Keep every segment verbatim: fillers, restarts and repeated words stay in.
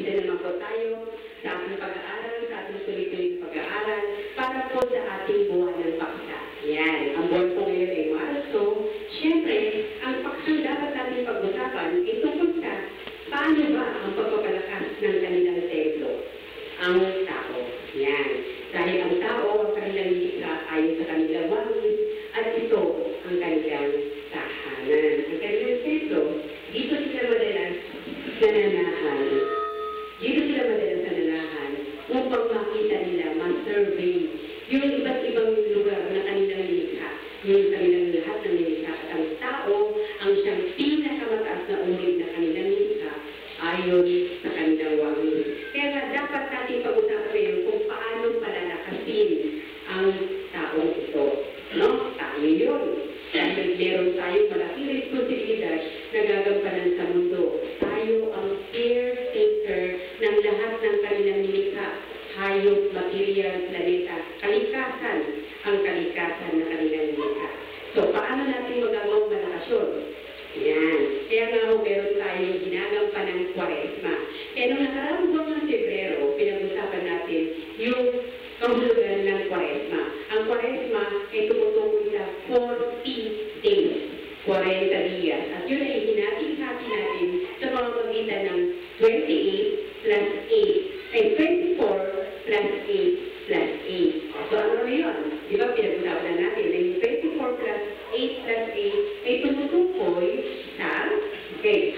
Isa naman po tayo sa ating pag-aaral, sa ating tuloy-tuloy pag-aaral, para po sa ating buwan ng paksa. Yan, ang buwan po ngayon ay Marso. Siyempre, ang paksang dapat natin pag-usapan ay tungkol sa paano ba ang pagpapalakas ng kanilang templo, ang tao. Yan. Dahil ang tao, ang kanilang likha ayon sa kanilang wangis, at ito ang kanilang tahanan. Ang kanilang templo, dito sila madalas nananahan. Dito sila madalas nananahan upang makita nila, ma-survey yung iba't ibang lugar na kanilang likha, yung kanilang lahat ng likha. At ang tao, ang siyang pinakamataas na uri na kanilang likha ayon sa kanilang wangis. Kaya dapat natin pag-usapan ngayon kung paano palalakasin ang taong ito. No? Tayo yun. Dahil meron tayong malaking responsibilidad na gagampanan sa mundo. Tayo ang caretaker ng lahat ng kanilang likha, hayop, material, planeta, kalikasan, ang kalikasan ng kanilang likha. So, paano natin magawang malakasyon? Yan. Kaya nga ho, meron tayong ginagampan ng Kwaresma. Kaya nung nakaraang buwan ng Pebrero, pinag-usapan natin yung kahulugan ng Kwaresma. Ang Kwaresma ay tumutukoy sa forty days, forty días. At yun ay hinati-hati natin sa mga pagitan ng twenty-eight plus eight, ay twenty-four plus eight plus eight. So ano na yun? Di ba pinag-usapan na natin na yung twenty-four plus eight plus eight ay tumutukoy sa, okay,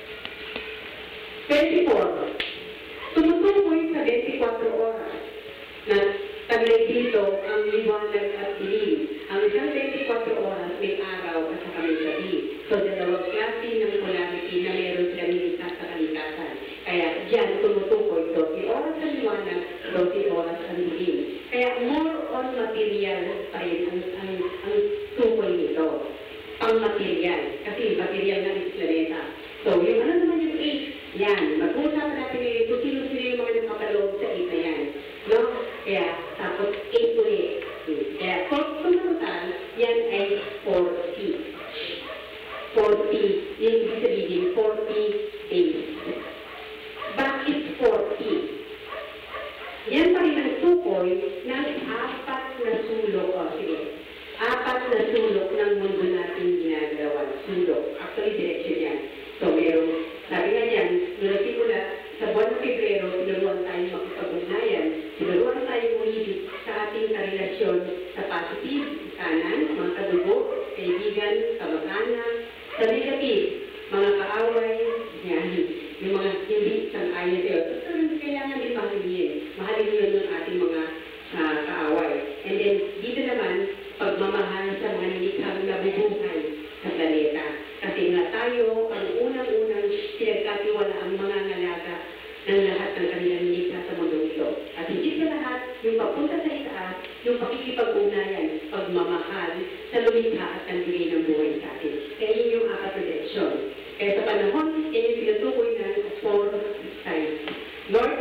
twenty-four. Tumutukoy sa twenty-four oras na taglay dito ang liwanag at dilim. Ang isang twenty-four oras may araw at saka may gabi. So, dalawang klase ng polarity na meron silang nilita sa kalikasan. Kaya dyan tumutukoy twenty oras ang liwanag, twenty oras ang dilim. Kaya more on material pa rin ang, ang, ang tukoy nito. Pang-material. Kasi material na is planeta. So, yung ano naman yung eight, yan. Mag-uusap natin ngayon kung sino-sino yung mga nakapaloob sa eight na yan. No? Kaya, tapos eight ulit. Kaya, kung total, yan ay forty. forty. Yung ibig sabihin, forty days. Bakit forty? Yan pa rin ang tukoy ng apat na sulok. O, sige. Apat na sulok ng mundo natin ginagawa. Sulok. Actually, direction yan. So, meron, sabi nga yan, nung nagsimula, sa buwan ng Pebrero, sinuruan tayo makipag-ugnayan. Sinuruan tayo muli sa ating karelasyon sa positive, kanan, mga kadugo, kaibigan, kamag-anak, sa negative, mga kaaway, yan, yung mga hindi sang-ayon sa'yo. So, kailangan din mahalin. Mahalin yun ng ating mga uh, kaaway. And then, dito naman, pagmamahal sa mga nilikhang nabubuhay sa planeta. Kasi nga tayo, ang unang-unang pinagkatiwala ang mga ngalaga ng lahat ng kanilang nilikha sa mundo ito. At higit sa lahat, yung papunta sa itaas, yung pakikipag-ugnayan, pagmamahal sa lumikha at ang bigay ng buhay sa atin. Kaya yun yung apat na direksyon. Kaya sa panahon, yan yung pinatukoy ng four sides. North,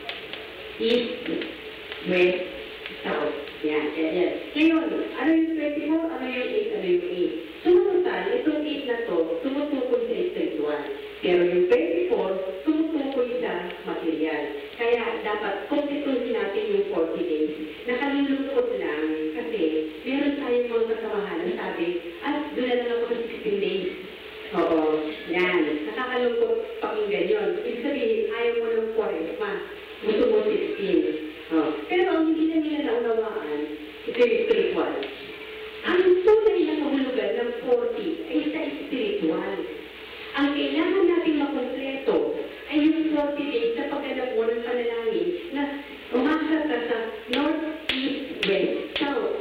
East, West, South. Yan, kaya yan. Ngayon, ano yung twenty-four, ano yung eight, ano yung eight? Sumututal, itong eight na to, tumutukoy sa spiritual. Pero yung twenty-four, tumutukoy sa material. Kaya dapat komplituhin natin yung forty days. Nakalulungkot lang kasi meron tayong mga kasamahan na sabi, at doon na lang ako sa sixteen days. Oo, yan. Nakakalungkot pakinggan yun. Ibig sabihin, ayaw mo ng Kwaresma. Gusto mo sixteen. Oh. Pero ang hindi na nila naunawaan, ito yung spiritual. Ang tunay na kahulugan ng forty ay sa spiritual. Ang kailangan natin makompleto ay yung forty days sa pagganap mo ng panalangin na umasat ka sa North, East, West, South.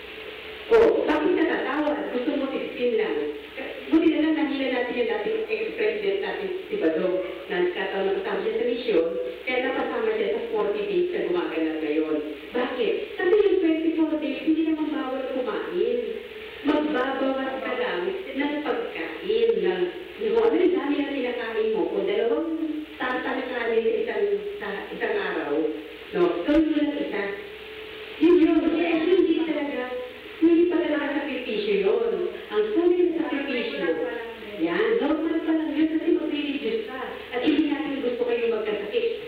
O, bakit natatawad? Gusto mo sixteen lang. Buti na lang nahila natin yung dating ex-president natin si Badong na nagkataon ng kasama siya sa misyon, kaya napasama siya sa forty days na gumaganap ngayon. Bakit? Kasi yung twenty-four days, hindi naman bawal kumain. Magbabawas ka lang ng pagkain ng kung ano yung dami na pinakain mo, kung dalawang tasa na kanin sa isang, sa isang araw, no? Gawin mo lang isa. Yun yun. Kaya hindi talaga, hindi pa talaga sakripisyo yun. Ang tunay na sakripisyo, yan, normal pa lang yun kasi mag-religious ka. At hindi natin gusto kayo magkasakit.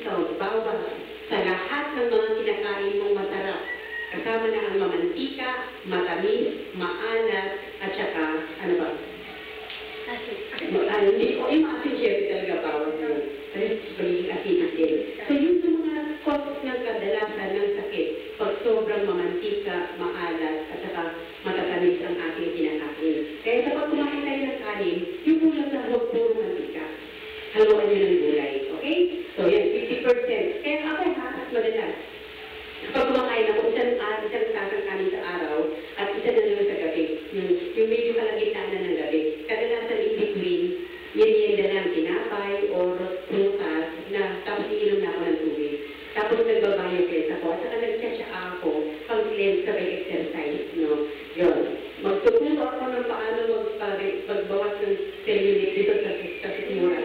discount, bawas sa lahat ng mga kinakain mong masarap. Kasama na ang mamantika, matamis, maalat, at saka, ano ba? Ano, hindi ko, yung asin syempre talaga bawas yun. Kasi magiging acidic din. So yun yung mga cause ng kadalasan ng sakit. Pag sobrang mamantika, maalat, at saka matatamis ang ating kinakain. Kaya sa pag kumain tayo ng kanin, yung ulam na huwag puro mantika. Haluan nyo ng gulay. Okay? So yan, fifty percent. Kaya ako hakas madalas. Pag kumakain ako, isang, uh, isang tasang kanin sa araw, at isa na naman sa gabi. Yung, yung medyo kalagitnaan na ng gabi. Kadalasan in between, merienda lang, tinapay, or prutas, na tapos iinom na ako ng tubig. Tapos nagbabayokes ako, at saka nag-check ako, pang-cleanse sabay exercise, no? Yun. Magtuturo ako ng paano magbawas ng cellulite dito sa, sa sikmura.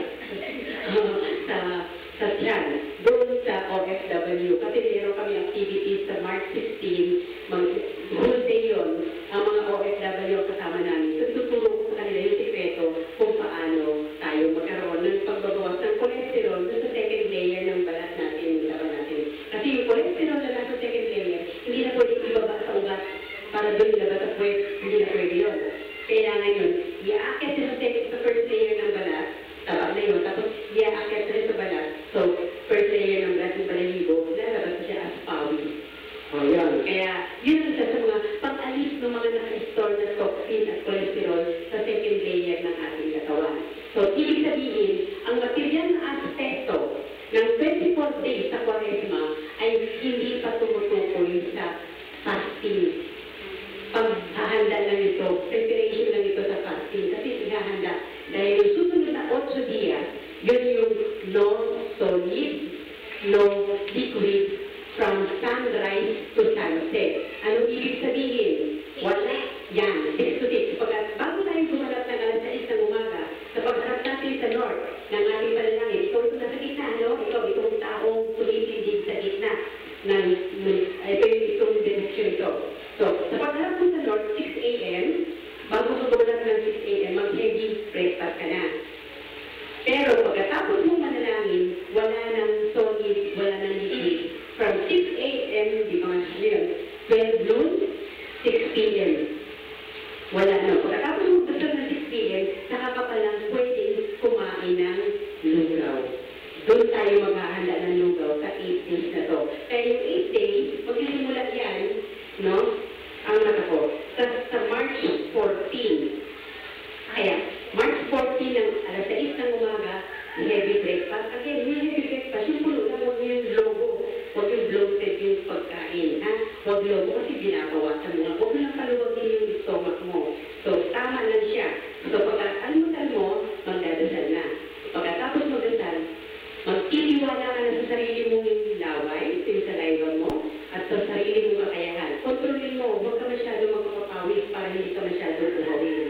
sa, sa tiyan. Doon sa O F W. Kasi meron kami activities sa March sixteen, mag-whole day yun, ang mga O F W kasama namin. So, tuturo ko sa kanila yung sikreto kung paano tayo magkaroon ng pagbabawas ng cholesterol dun sa second layer ng balat natin, yung laban natin. Kasi yung cholesterol na nasa second layer, hindi na pwede ibaba sa ugat para doon labas at pwede, hindi na pwede yun. Kailangan yun, i-aakit sa second, sa first layer ng balat, taba na yun, tapos i-aakit rin sa balat. So, first layer ng balat ng balahibo, lalabas siya as pawis. O yun. Kaya, yun ang isa sa mga pang-alis ng mga naka-store na toxin at cholesterol sa second layer ng ating katawan. So, ibig sabihin, ang material na aspeto ng twenty-four days sa Quaresma ay hindi pa tumutukoy sa fasting. Paghahanda lang ito, preparation lang ito sa fasting, kasi ihahanda. Dahil yung susunod na eight dias, yun yung no solid, no liquid from sunrise to sunset. Anong ibig sabihin? Wala. Yan, six to six. Pag, bago tayo gumanap ng alas sais ng umaga, sa pagharap natin sa north, ng ating panalangin, ikaw ito nasa gitna, no? Ikaw, itong taong tumitindig sa gitna ng, ito yung itong direction ito. So, sa pagharap mo sa north, six A M, bago mo gumanap ng six A M, mag-heavy breakfast ka na. Pero pagkatapos mo manalangin, wala ng solid, wala ng liquid. From six A M, di ba yun, twelve noon, six P M Wala na. Pagkatapos mo gusto ng six P M, saka ka palang pwedeng kumain ng lugaw. Doon tayo maghahanda ng lugaw sa eight days na to. Kaya yung eight days, magsisimula yan, no? Ang nata ko, sa, sa March fourteen. Kaya, March fourteen ng alas sais ng umaga, heavy breakfast. Again, yung heavy breakfast, yung puno lang, huwag yung logo. Huwag yung bloated yung pagkain, ha? Huwag logo kasi binabawasan mo. Huwag mo lang paluwagin yung stomach mo. So, tama lang siya. So, pagka-almutan mo, magdadasal na. Pagkatapos magdasal, magtitiwala ka na sa sarili mong laway, yung saliva mo, at sa sarili mong kakayahan. Kontrolin mo, huwag ka masyado magpapawis para hindi ka masyado uhawin.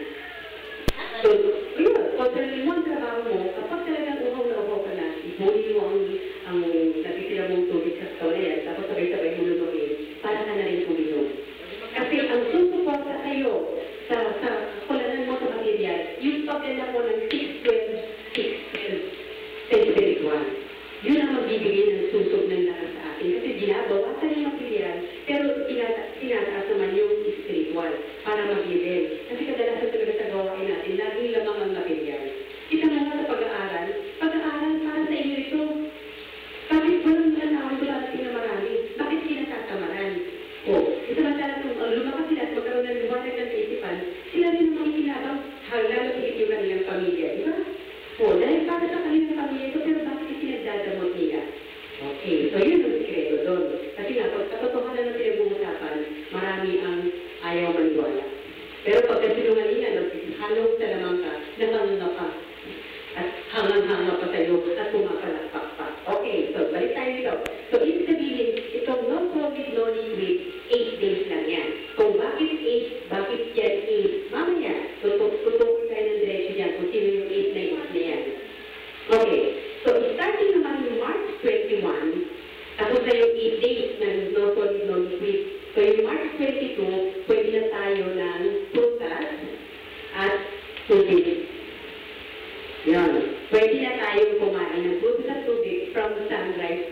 So, yun, kontrolin mo ang trabaho mo. Kapag talagang uhaw na uhaw ka na, ibunin mo ang, ang natitira mong tubig sa story, tapos sabay-sabay mo lumakin, para ka na rin uminom. Kasi ang susuporta sa'yo sa, sa kulanan mo sa material, yung pagkala mo ng six twelve, six twelve, ten twenty-one. Yun ang magbibigay ng susog ng lakas sa atin. Kasi ginabawasan yung material, pero tinataas naman yung spiritual para mag-level. Kasi kadalasan talaga sa gawain natin, laging lamang ang material. Kita mo nga sa pag-aaral, pag-aaral para sa inyo ito. Bakit walang mga tao sa natin na marami? Bakit sinasasamaran? O, isamantala kung uh, lumakas sila at magkaroon ng liwanag ng kaisipan, sila rin ang makikinabang, lalo higit yung kanilang pamilya, di ba? O, dahil para sa kanilang pamilya ito, pero bakit isinagdadamot nila? Okay, so yun ang sikreto doon. Kasi nga, pag katotohanan ng pinag-uusapan, marami ang ayaw maniwala. Pero pagka sinungalingan, halong sa lamang ka, nakanganga pa. At hangang-hanga pa sa'yo, at pumapalakpak pa. Okay, so balik tayo dito. So, ibig sabihin, itong no-COVID, no-liquid, eight days lang yan. Kung bakit eight, bakit yan eight? Mamaya, tutukoy tayo ng diretso dyan kung sino yung eight na eight na yan. Okay, so starting naman yung March twenty-one, tapos na yung eight days ng no-solid, no-liquid. So, yung March twenty-two, pwede na tayo ng prutas at tubig. Yan. Pwede na tayong kumain ng prutas at tubig from sunrise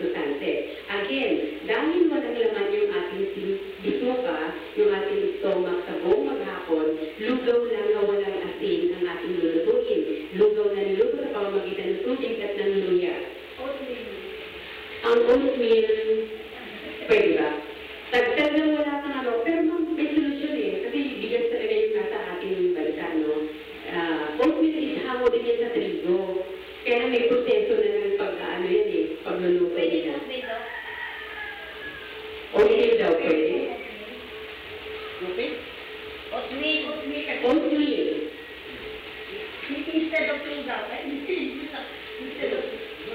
dahil walang laman yung ating bituka, yung ating stomach sa buong maghapon, lugaw lang na walang asin ang ating lulutuin. Lugaw na niluto sa pamamagitan ng tubig at ng luya. Ang oatmeal, pwede ba? Tagtag lang wala kang ano, pero may solusyon eh. Kasi bigas talaga yung nasa ating bansa, no? Uh, oatmeal is hango din yan sa trigo. Kaya may proseso na ng pag-ano yan eh, pagluluto nila. Oatmeal daw pwede. Okay? Oatmeal, oatmeal. Oatmeal. Instead of lugaw, instead of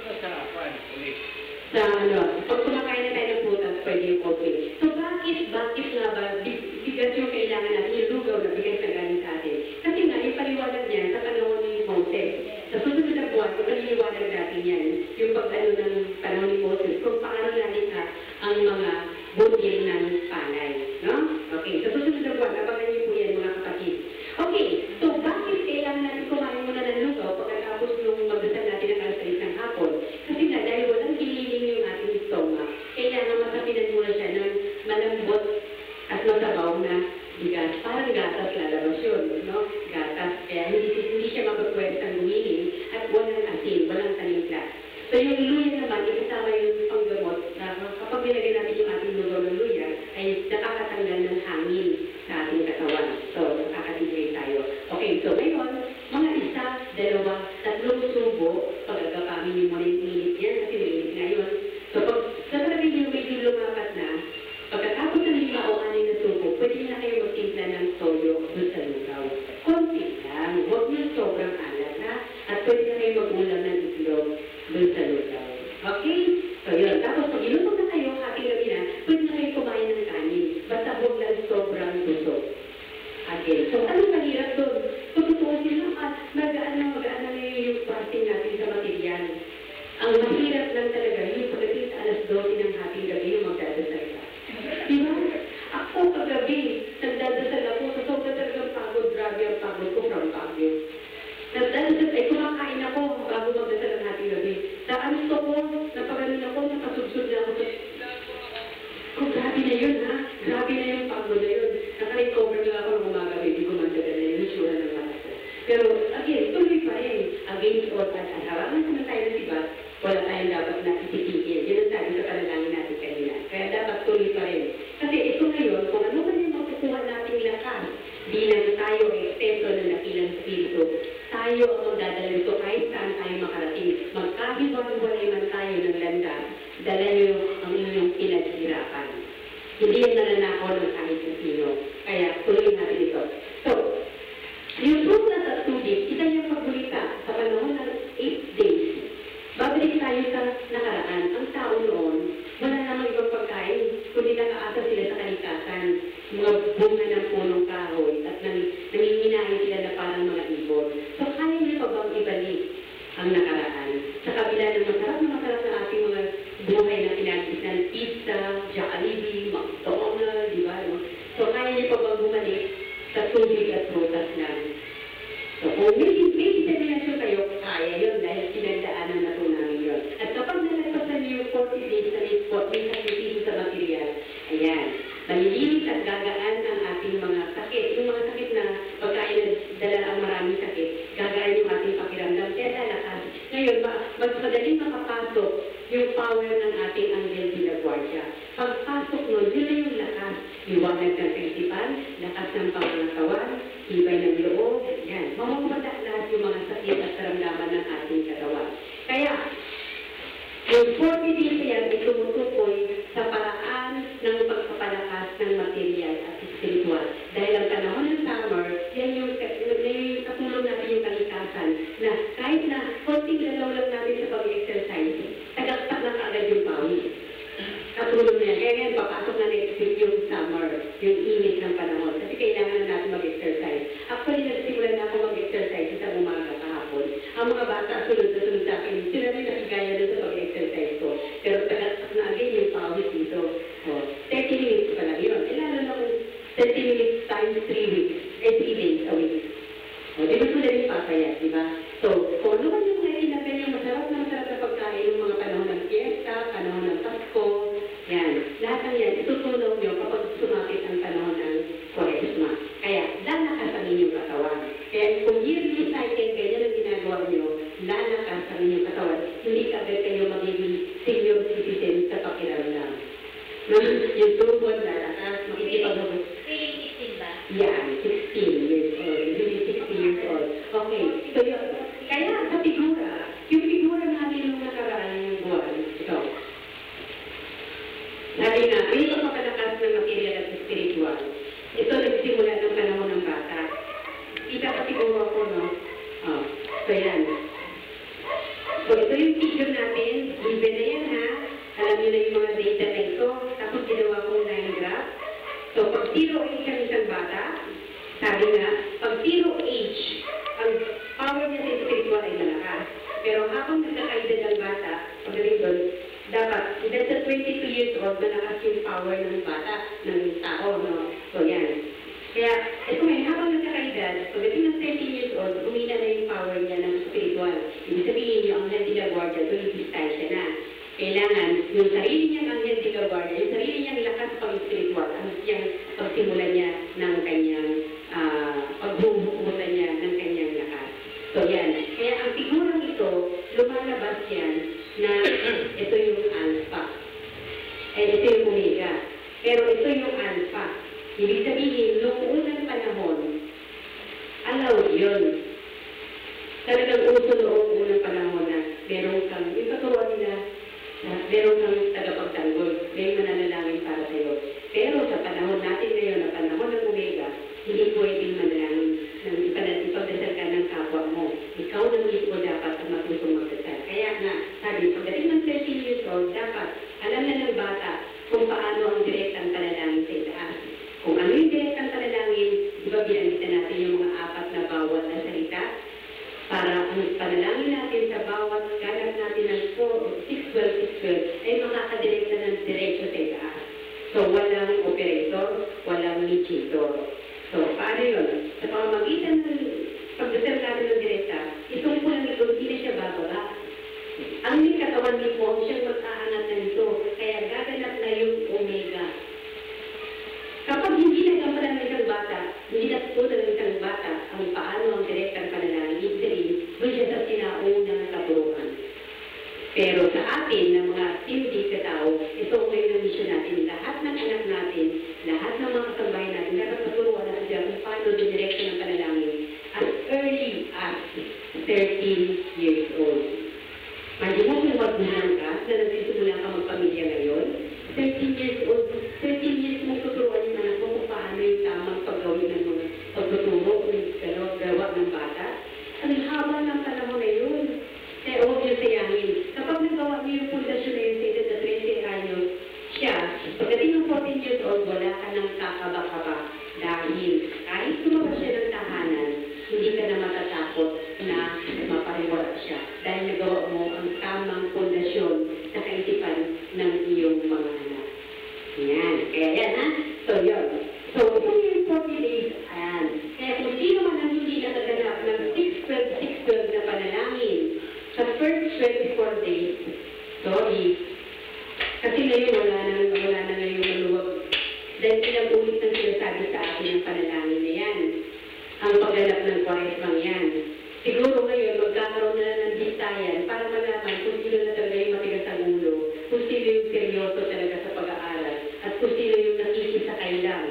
Sa ano, pag kumakain na tayo ng prutas, pwede yung oatmeal. So bakit, bakit nga ba, bigas yung kailangan natin, yung lugaw na bigas na galing sa atin? Kasi nga, yung paliwanag niya sa panahon ni Moses. Sa susunod na buwan, kung paliliwanag natin yan, yung pag-ano ng panahon ni Moses, kung paano nalikha ang mga butil ng palay. No? Okay, sa susunod na buwan, abangan niyo po yan mga kapatid. Okay, so bakit kailangan natin kumain muna ng lugaw pagkatapos nung magdasal natin ang alas ng hapon? Kasi nga, dahil walang kililing yung ating stomach, kailangan masapinan muna siya ng malambot at masabaw na bigas. Parang gatas lalabas yun, no? Gatas. Kaya hindi, hindi siya mapapwestang gumiling at walang asin, walang tanimpla. So yung luya naman, ikasama yung panggamot na kapag nilagay natin yung ating lugaw ng luya, ay nakakatanggal ng hangin sa ating katawan. So, nakakatibay tayo. Okay, so ngayon, mga isa, dalawa, tatlong subo, pagkakapamin yung muna yung minute yan, kasi minute ngayon. So, pag sa talaga yung medyo lumapat na, pagkatapos ng lima o anin na subo, pwede na kayo magtimpla ng toyo doon sa lugaw. Konti lang, huwag yung sobrang alat na, at pwede na kayo mag-ulam ng itlog doon sa lugaw. Okay? So, yun. Tapos, pag ilutog na kayo, happy gabi na, pwede na kayo kumain ng kanin. Basta huwag lang sobrang busog. Okay. So, ano mahirap doon? Kung totoo sila, at mag-ano, mag-ano na yung fasting natin sa material. Ang mahirap lang talaga, yung pagdating sa alas dose ng happy gabi, yung magdadasal ka. Diba? Ako kagabi, nagdadasal ako, sa sobra talagang pagod, grabe ang pagod ko from Baguio. Nagdadasal, ay kumakain ako bago magdasal ng happy gabi. Sa anto ko, napagaling ako, napasudsud na ako sa... Kung grabe na yun, ha? Grabe na yung pagod na yun. Naka-recover lang ako ng umaga, baby ko magdadala na yun, sure ng mata ko. Pero, again, tuloy pa rin. Against all odds, at harangan naman tayo ng iba, wala tayong dapat na ipitigil. Yun ang sabi sa panalangin natin kanina. Kaya dapat tuloy pa rin. Kasi ito ngayon, kung ano man yung makukuha nating lakas, bilang tayo eksteso ng nakilang spirito, tayo ang magdadala nito kahit saan tayo makarating. Magkahiwalay man tayo ng landas, dala nyo ang inyong pinaghirapan. Hindi yan nananakaw ng kahit na sino. Kaya tuloy natin ito. So, yung prutas at tubig, isa yung pagbulita sa panahon ng eight days. Babalik tayo sa nakaraan. Ang tao noon, wala namang ibang pagkain, kundi nakaasa sila sa kalikasan. Mga bunga ng punong kahoy at nang, nanginginahin sila na parang mga ibon. So, kaya niyo pa bang ibalik ang nakaraan? Sa kabila ng masarap na masarap na ating mga buhay na kinagis pizza, Jollibee, McDonald's, di ba? No? So, kaya niyo pa bang bumalik sa tubig at prutas lang? So, kung may, may determinasyon kayo, kaya yun dahil pinagdaanan na po namin yun. At kapag nalagpasan niyo yung forty days na may sakripisyo sa material, ayan, malilinis at gagaan ang ating mga sakit. Yung mga sakit na pagkain na dala ang maraming sakit, gagaan yung ating pakiramdam. Kaya talakas. Ngayon, mas madaling makapasok yung power ng ating Angel de la Guardia. Pagpasok nun, yun na yung lakas. Liwanag ng kaisipan, lakas ng pangangatawan, tibay ng loob, yan. Mamamada lahat yung mga sakit at karamdaman ng ating katawan. Kaya, yung forty days yan ay tumutukoy sa paraan ng pagpapalakas ng material at spiritual. Dahil ang panahon ng summer, yan yung, yung katulong natin yung kalikasan na kahit na konting lalaw lang natin sa pag-exercise, tagaktak na kaagad yung pawis. Katulong na yan. Kaya ngayon, papasok na next week yung summer, yung init ng panahon. Kasi kailangan na natin mag-exercise. Actually, nagsimulan na ako mag-exercise sa umaga kahapon. Ang mga bata, sunod na sunod sa akin, sila rin nakigaya doon sa pag-exercise ko. Pero tagaktak na agad yung pawis dito. Oh, thirty minutes pa lang yun. E lalo na kung thirty minutes times three weeks, eh three days a week. O, di ba sila rin papayat, di ba? So, kung ano man yung mga inagal yung masarap na masarap na pagkain ng mga panahon ng fiesta, panahon ng Pasko, yan. lang yan, itutunaw nyo kapag sumapit ang panahon ng Kwaresma. Kaya, lalakas ang inyong katawan. Kaya kung yearly cycle, ganyan ang ginagawa nyo, lalakas ang inyong katawan. Hindi kagad kayo magiging senior citizen sa pakiramdam. Yung tubod, lalakas, makikipag- Feeling sixteen ba? Yan, sixteen years old. Hindi sixteen years old. Okay, so yun. Kaya sa figura, yung figura natin nung nakaraan yung buwan, ito. Sabi nga, may pagpapalakas ng material at spiritual. Ito nagsimula ng panahon ng bata. Kita pa siguro ako, no? Oh, so yan. So ito yung figure natin. Given na yan, ha? Alam niyo na yung mga data na ito. Tapos ginawa kong line graph. So pag zero age ang isang bata, sabi nga, pag zero age, ang power niya sa spiritual ay malakas. Pero habang nagkakaedad ng bata, pagdating doon, dapat, edad sa twenty-two years old, malakas yung power ng bata, ng tao, no? So, yan. Kaya, eh kung may habang nagkakaedad, pagdating ng thirty years old, umina na yung power niya ng spiritual. Ibig sabihin niyo, ang Angel de la Guardia, tuloy-distansya na. Kailangan, yung sarili niyang Angel de la Guardia, yung sarili niyang lakas pang-spiritual, ang siyang pagsimula niya ng kanyang, uh, pagbubukutan niya ng kanyang lakas. So, yan. Kaya ang figurang ito, lumalabas yan na ito yung alpha. Eh, ito yung omega. Pero ito yung alpha. Ibig sabihin, noong unang panahon, alaw yun. Talagang uso noong unang panahon na meron kang, yung katuruan nila, na meron kang tagapagtanggol, may mananalangin para sa'yo. Pero sa panahon natin ngayon, na panahon ng omega, hindi pwedeng manalangin ng ipagdasal ka ng kapwa mo. Ikaw na mismo dapat ang matusong magdasal. Kaya nga, sabi, pagdating ng thirteen years old, dapat alam na ng bata kung paano ang direktang panalangin sa itaas. Kung ano yung direktang panalangin, di ba binanita natin yung mga apat na bawat na salita? Para ang panalangin natin sa bawat ganap natin ng six twelve, six twelve ay makakadirekta ng diretso sa itaas. So, walang operator, walang mediator. So, paano yun? Sa pamamagitan ng pagdasal natin ng direkta, itong pulang ito, hindi na siya bababa. Ang may katawan ni po, siyang mag-aangat na nito, kaya gaganap na yung omega. Kapag hindi nagkampalan ng isang bata, hindi natutunan ng isang bata ang paano ang direktang panalangin, ibig sabihin, doon siya sa sinaunang katuruan. Pero sa atin, ng mga hindi katao, ito ang ngayon ang mission natin. Lahat ng anak natin, lahat ng mga kasambahay natin, dapat maturuan natin sila kung paano direkta ng panalangin as early as thirteen years old. Mandi mo kung magbulang ka, na nagsisimula ka magpamilya ngayon, thirteen years old, thirteen years mong tuturuan yung anak mo kung paano yung tamang paggawin ng mga pagtuturo, yung gawa ng bata. Ang haba ng panahon na yun. Kaya huwag niyo sayangin. Kapag nagawa niyo yung pundasyon na yun sa edad na twenty anyos, siya, pagdating ng fourteen years old, wala ka ng kakaba-kaba. Dahil kahit tumabas siya ng tahanan, hindi ka na matatakot na mapariwala siya. Dahil nagawa mo ang tamang pundasyon sa kaisipan ng iyong mga anak. Yan. Kaya yan, ha? So, yun. So, kung yung forty days, ayan. Kaya kung sino man ang hindi nakaganap ng six twelve, six twelve na panalangin, sa first twenty-four days, sorry, kasi ngayon wala na, wala na ngayon maluwag. Dahil ilang ulit ang sinasabi sa akin ang panalangin na yan. Ang pagganap ng Kwaresmang yan. Siguro ngayon, magkakaroon na ng distayan para malaman kung sino na talaga yung matigas ang ulo, kung sino yung seryoso talaga sa pag-aaral, at kung sino yung nakikisakay lang.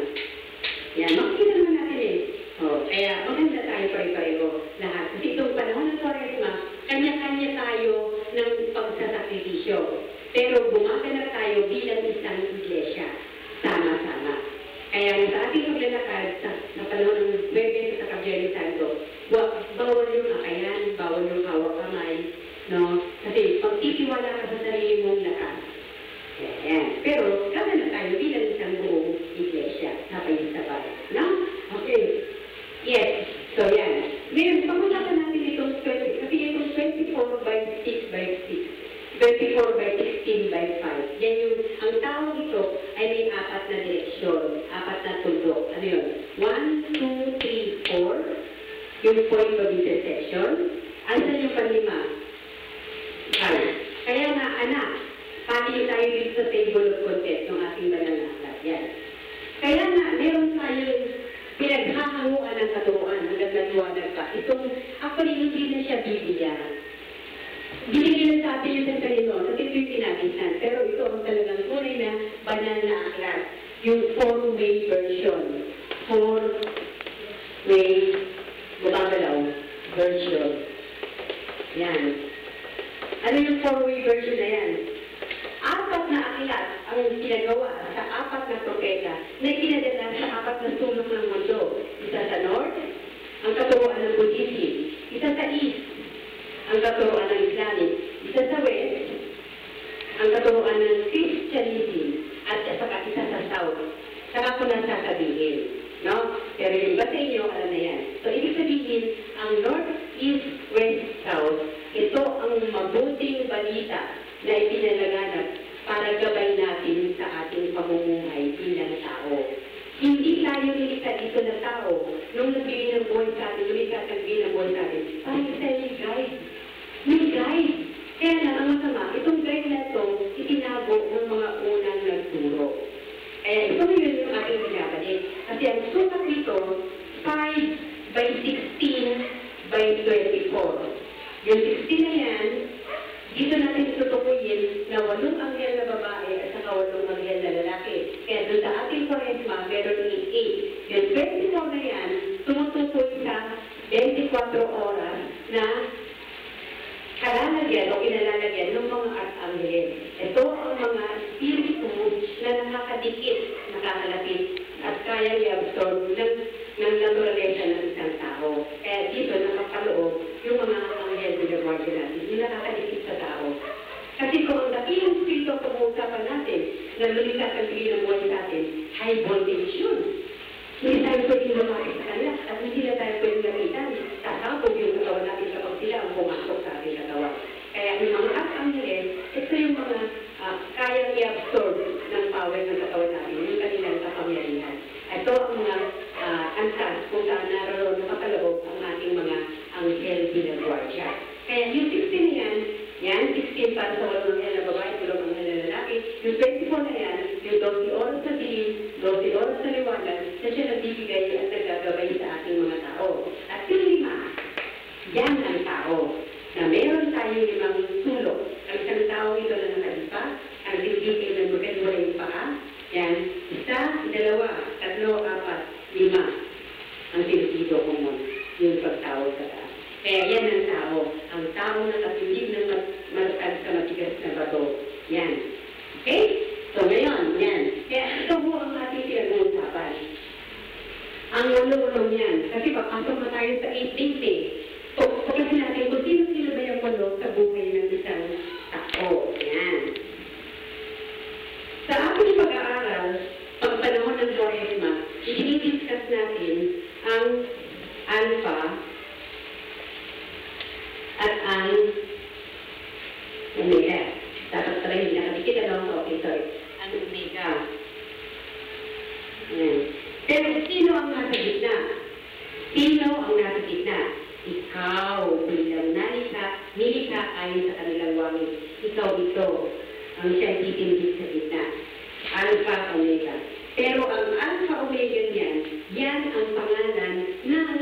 Yan, makikita naman natin eh. Oh, kaya maganda tayo pare-pareho lahat. Kasi itong panahon ng Kwaresma, kanya-kanya tayo ng pagsasakripisyo. Pero gumaganap tayo bilang isang iglesia. Sama-sama. Kaya sa ating paglalakad sa, sa panahon ng Bebes sa Kabyerny Santo, bawal yung akayan, bawal yung hawak kamay, no? Kasi pagtitiwala ka sa sarili mong lakas. Yan. Pero gaganap tayo bilang isang buong iglesia. Napay-sabay. No? Okay. Yes. So yan. Ngayon, pag-usapan natin itong twenty, kasi itong twenty-four by six by six, twenty-four by sixteen by five. Yan yung, ang tawag ito ay may apat na direksyon, apat na tuldok. Ano yun? one, two, three, four. Yung point of intersection. Asan yung panlima? Kaya nga, anak, pati tayo tayo dito sa table of contents ng ating banal na aklat. Yan. Kaya nga, meron tayong pinaghahanguan ng katuruan hanggang naliwanag pa. Itong, actually, hindi na siya Biblia. Binigyan sa atin yung Santalino, kasi ito yung pinagisan. Pero ito ang talagang tunay na banal na aklat. Yung four-way version. Four-way, bumagalaw, version. Yan. Ano yung four-way version na yan? Apat na aklat ang ginagawa sa apat na propeta na ikinadala sa apat na sulok ng mundo. Isa sa North, ang katuruan ng Buddhism. Isa sa East, ang katuruan ng Islamic. Isa sa West, ang katuruan ng Christianism. At saka isa sa South. Saka ko na sasabihin. No? Pero yung iba sa inyo, alam na yan. So, ibig sabihin, ang North, East, West, South, ito ang mabuting balita na ipinalaganap para gabay natin sa ating pamumuhay bilang tao. Hindi tayo nilikha dito na tao nung nagbigay ng buhay sa atin, lumikat ang bigay ng buhay sa atin. Tayo tayo may guide. May guide. Kaya lang, ang masama, itong guide na ito, itinago ng mga unang nagturo. Kaya ito ngayon yung ating pinapalik. Kasi ang sukat dito, five by sixteen by twenty-four. Yung sixteen na yan, dito natin tutukuyin na walong anghel na babae at saka walong anghel na lalaki. Kaya doon sa ating Kwaresma, meron yung eight. Yung twenty-four na yan, tumutukoy sa twenty-four oras na kalalagyan o inalalagyan ng mga arkanghel. Ito ang mga spiritu na nakakadikit, nakakalapit, at kaya i-absorb ng, ng naturalesa ng isang tao. Kaya dito nakapaloob yung mga anghel na gawagin natin, yung nakakadikit sa tao. Kasi kung ang dakilang spiritu ang pag-uusapan natin, na lumikat ang bigay ng buhay sa atin, high voltage yun. Hindi tayo pwedeng lumaki sa kanila at hindi na tayo pwedeng lapitan. Sasabog yung katawan natin kapag sila ang pumasok sa ating katawan. Kaya yung mga arkanghel, ito yung mga uh, kayang i-absorb ng power ng katawan natin, yung kanilang kapangyarihan. Ito ang mga uh, antas kung saan naroon nakapaloob ang ating mga anghel binagwardya. Kaya yung sixteen na yan, yan, sixteen para sa walong anghel na babae, walong anghel na lalaki. Yung twenty-four na yan, yung twelve oras na dilim, twelve oras na liwanag, na siya nagbibigay at nagagabay sa ating mga tao. At yung lima, yan ang tao, na meron tayong limang sulok. Ang isang tao ito na nakalipa, ang dibdibig ng magandwa yung paa, yan, isa, dalawa, tatlo, apat, lima. Ang pinipito ko mo, yung pagtawag sa taas. Kaya yan ang tao, ang tao na kapilig ng malakad sa matigas na bato. Yan. Okay? So ngayon, yan. Kaya ito po ang ating pinag-uusapan. Ang ulo-ulong yan. Kasi papasok na tayo sa eight days eh. So, kasi natin kung sino-sino ba yung ulo sa buhay ng isang tao. Yan. Sa ating pag-aaral, pag panahon ng Kwaresma, i-discuss natin ang alpha at ang omega. Dapat pala hindi nakadikit lang sa okay, sorry. Ang omega. Yan. Pero sino ang nasa gitna? Sino ang nasa gitna? Ikaw, bilang nalika, nilika ayon sa kanilang wangit. Ikaw ito, ang siyang titindig sa gitna. Alpha, omega. Pero ang alpha, omega niyan, yan ang pangalan ng...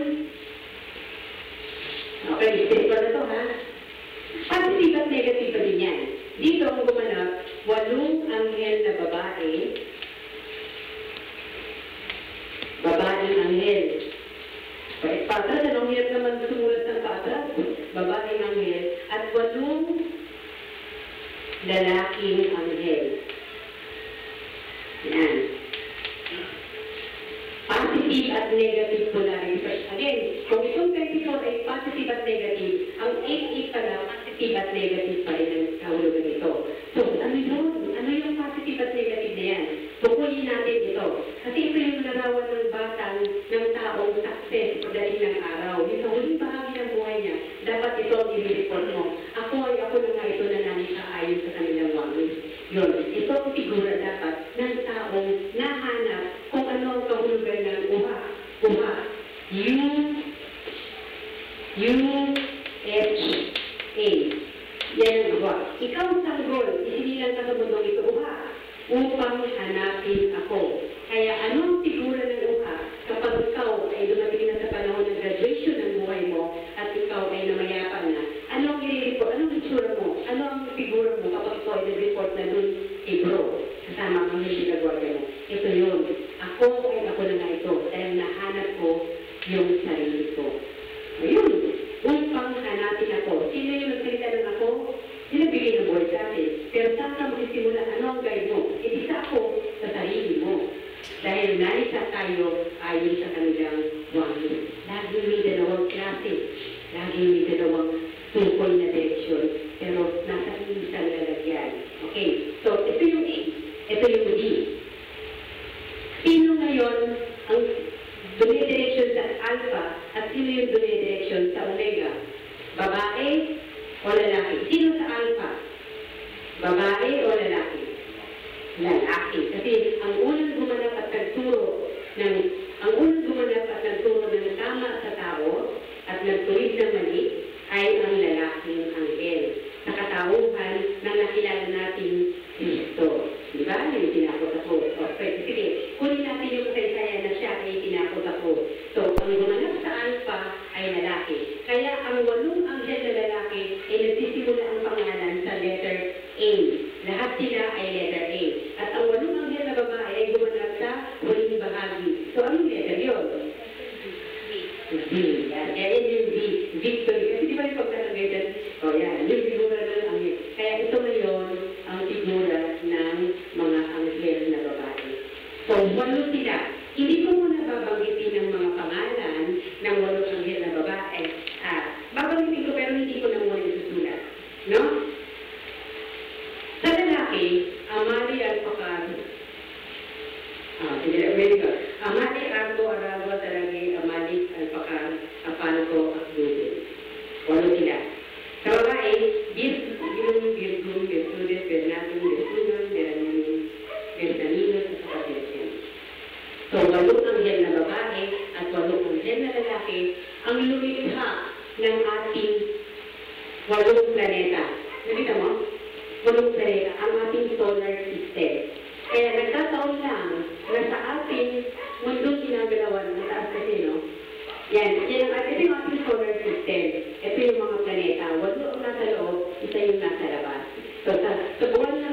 Okay, spiritual na to, ha? Positive at negative pa din yan. Dito ang gumanap, walong anghel na babae, babaeng anghel. Pwede patras, anong hirap naman sumulat ng patras? Babaeng anghel at walong lalaking anghel. Yan. Positive at negative polarity. Again, kung itong twenty-four ay positive at negative, ang eight eight pala positive at negative pa rin ang kahulugan nito. So, ano yun? Ano yung positive at negative na yan? Tukuyin natin ito. Kasi ito yung larawan ng batang ng taong success pagdating ng araw. Yung sa huling bahagi ng buhay niya, dapat ito ang i-report mo. Ako ay ako na nga ito na nanikaayon sa kanilang wangis. Yun, ito ang figura dapat ng taong nahanap kung ano ang kahulugan ng uha. Uha. U, U, H, A. Yan ang uha. Ikaw sanggol, isinilang ka sa mundong upang hanapin ako. Kaya ano ang figura ng luha kapag ikaw ay dumating na sa panahon ng graduation ng buhay mo at ikaw ay namayapa na? Ano ang i-report? Anong itsura mo? Ano ang figura mo kapag ikaw ay nag-report na dun kay bro? Kasama ang hindi nagwagya mo. Ito yun. Ako ay ako na nga ito dahil nahanap ko yung sarili ko. Ayun. Upang hanapin ako. Sino yung nagsalita ng ako? Sinabigay ng board sa atin. Pero saan ka magsisimula? Ano ang guide mo? Isa ako sa sarili mo. Dahil naisa tayo ayon sa kanilang wangin. Laging may dalawang klase. Laging may dalawang tungkol na direksyon. Pero nasa isang lalagyan. Okay. So, ito yung A. Ito yung D. Sino ngayon ang dumidireksyon sa alpha at sino yung dumidireksyon sa omega? Babae o lalaki? Sino sa alpha? Babae o lalaki? Lalaki. Kasi ang unang gumanap at nagturo ng ang unang gumanap at nagturo ng tama sa tao at nagtuwid ng mali ay ang lalaking anghel. Sa katauhan na nakilala natin Kristo. Di ba? Yung tinakot ako. O, pwede. Sige, kunin natin yung kasaysayan na siya ay tinakot ako. So, ang gumanap sa alpha ay lalaki. Kaya ang walong anghel na lalaki ay nagsisimula ang pangalan sa letter A. Lahat sila ay letter A. At ang walong anghel na babae ay gumanap sa huling bahagi. So, anong letter yun? V. Yan. Yan yung V. Victory. Kasi di ba yung pagkalagay dyan? O, yan. Yung figura ng anghel. Kaya ito ngayon ang figura ng mga anghel na babae. So, walo sila. Hindi ko muna babanggitin ng mga pangalan ng walong anghel na babae. Ah, babanggitin ko pero hindi ko na muna isusulat. No? Sa lalaki, Amali Alpacar. Ah, sige, very good. Amali Argo Arago Taragi, Amali Alpacar, Apalco at Google. Walo sila. Sa babae, Birgum, Birgum, Birtudes, Bernatum, Birtunon, Beranin, Bertaninos, at Kapatensyon. So, walong anghel na babae at walong anghel na lalaki ang lumikha ng ating walong planeta. Nakita mo? Walong planeta, ang ating solar system. Kaya nagkataon lang na sa ating mundong ginagalawan, mataas kasi, no? Yan, yan ang ito yung ating solar system. Ito yung mga planeta. Walo ang nasa loob, isa yung nasa labas. So, sa, sa buwan ng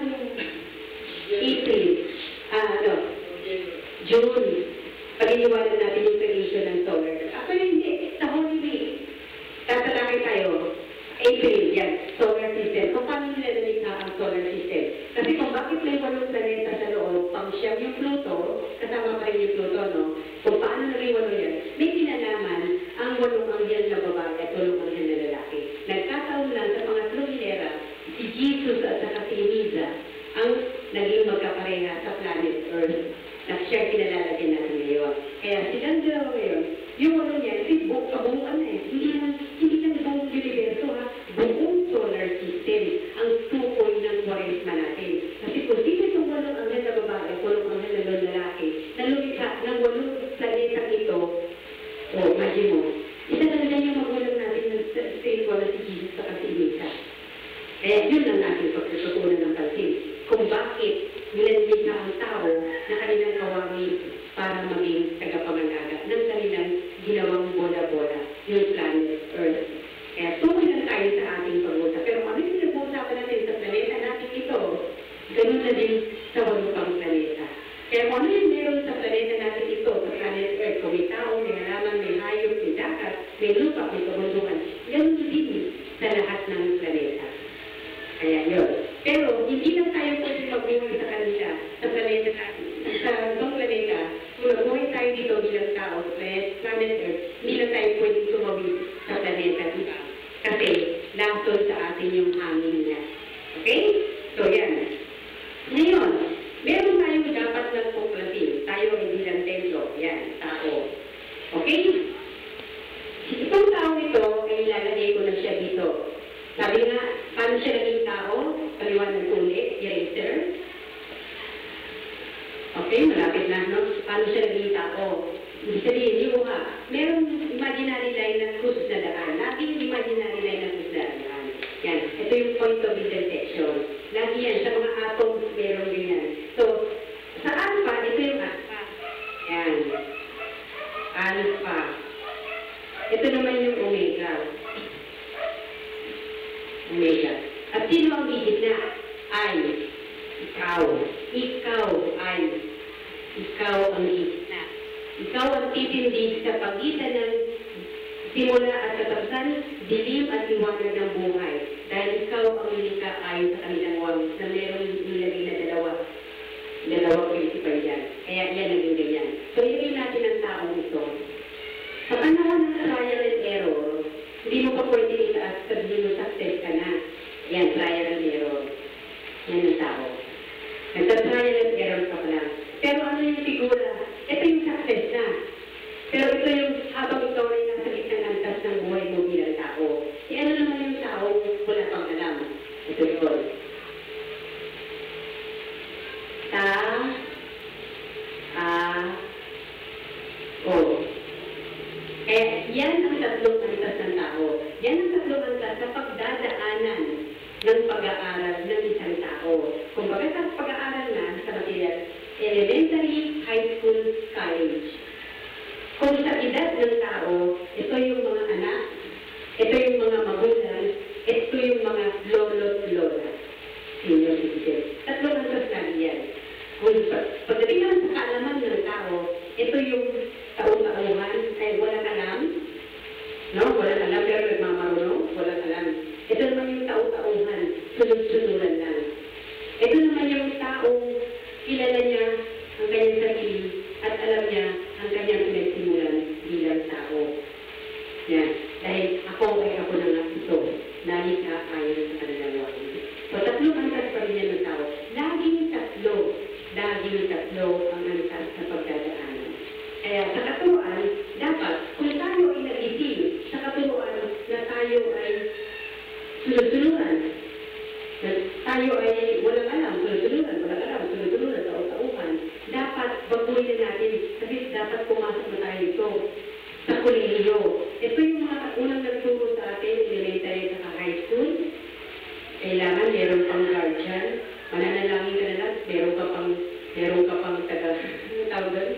April, ah, ano, June, pag-iniwanan natin yung creation ng solar. Ako hindi, sa Holy Week, tatalakay tayo, April, yan, solar system. Kung paano nila nalikha ang solar system. Kasi kung bakit may walong planeta sa loob, pang siyam yung Pluto, kasama pa rin yung Pluto, no? Kung paano naging walo yan, may kinalaman ang walong anghel na babae at walong anghel na lalaki. Nagkataon lang sa pangatlong hilera, si Jesus at saka si Eliza ang naging magkapareha sa planet Earth na siya kinalala din natin ngayon. Kaya silang dalawa ngayon, yung walong yan, kasi bu kabuuan na eh. Hindi naman, hindi lang buong universo ha, buong solar system ang tukoy ng kwaresma natin. Kasi kung sino itong walong anghel na babae, walong anghel na lalaki, na lumikha ng walong planeta ito, o, oh, imagine mo, isa talaga yung magulang natin ng spiritual na si Jesus sa kasi Eliza. Kaya yun ang ating pagkasukunan ng pansin. Kung bakit nilalimita ang tao na kanilang kawangin para maging tagapangalaga ng kanilang ginawang bola-bola, yung planet Earth. Kaya tukoy lang tayo sa ating pag-usap. Pero ano yung pinag-uusapan natin sa planeta natin ito? Ganun na din sa walong pang planeta. Kaya kung ano yung meron sa planeta natin ito, sa planet Earth, kung may tao, may halaman, may hayop, may dagat, may lupa, may kabundukan, ganun din sa lahat ng planeta. Kaya yun. Pero hindi lang tayo pwede magbuhay sa kanila, sa planeta natin, sa itong planeta, kung magbuhay tayo dito bilang tao, sa planet Earth, hindi lang tayo pwede tumawid sa planeta dito. Kasi lason sa atin yung hangin niya. Okay? So yan. Ngayon, meron tayong dapat ng kuklasin. Tayo ay bilang templo. Yan, tao. Okay? Itong tao ito, ay ilalagay ko na siya dito. Sabi nga, paano siya naging tao? Paliwanag ko ulit, eraser. Okay, malapit na, no? Paano siya naging tao? Ibig sabihin, yung ha, merong imaginary line ng krus na daan. Laging imaginary line ng krus na daan. Yan, ito yung point of intersection. Lagi yan, sa mga atoms, meron din yan. So, ikaw ay, ikaw ang gitna. Ikaw ang titindig sa pagitan ng simula at katapusan, dilim at liwanag ng buhay. Dahil ikaw ang nilikha ayon sa kanilang wangis na merong nilagay na dalawa. Dalawang principal yan. Kaya yan ang ganyan. So, ilagay natin ang taong ito. Sa panahon ng trial and error, hindi mo pa pwede itaas sabihin mo success ka na. Yan, trial and error. Yan ang tao. Nagta-trial and error ka pa lang. Pero ano yung figura? Ito yung success na. Pero ito yung habang ikaw ay nasa gitna ng antas ng buhay mo bilang tao. E ano naman yung tao wala pang alam? Ito yun. Ta, a, o. Kaya yan ang tatlong antas ng tao. Yan ang tatlong antas sa pagdadaanan ng pag-aaral ng isang tao. Kung baga sa pag-aaral na sa material, elementary, high school, college. Kung sa edad ng tao, ito yung mga anak, ito yung mga magulang, ito yung mga lolo't lola. Senior citizen. Tatlong antas na yan. Kung pagdating naman sa kaalaman ng tao, ito yung taong-tauhan ay walang alam. No? Walang alam, pero nagmamarunong, walang alam. Ito naman yung taong-tauhan, sunod-sunuran lang. Ito naman yung taong kilala niya ang kanyang sarili at alam niya ang kanyang pinagsimulan bilang tao. Yan. Dahil ako ay ako na nga ito. Dahil ka ayon sa kanilang wangis. So, tatlong antas pa rin yan ng tao. Laging tatlo. Laging tatlo ang antas sa pagdadaanan. Kaya sa katuruan, dapat, kung tayo ay nag-isip sa katuruan na tayo ay sunod-sunuran, na tayo ay walang alam, sunod-sunuran, walang alam, sunod-sunuran, tao-tauhan, dapat baguhin na natin kasi dapat pumasok na tayo ito sa kolehiyo. Ito yung mga unang nagturo sa atin, elementary sa high school. Kailangan meron pang guardian, mananalangin ka na lang, meron ka pang, meron ka pang taga, ano tawag doon?